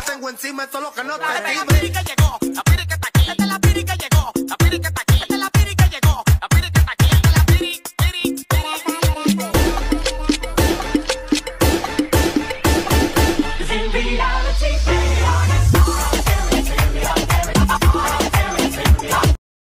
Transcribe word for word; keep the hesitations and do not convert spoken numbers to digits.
tengo encima, eso es lo que no te La dime. piri que llegó, la piri que está aquí. Esta es la piri que llegó, la piri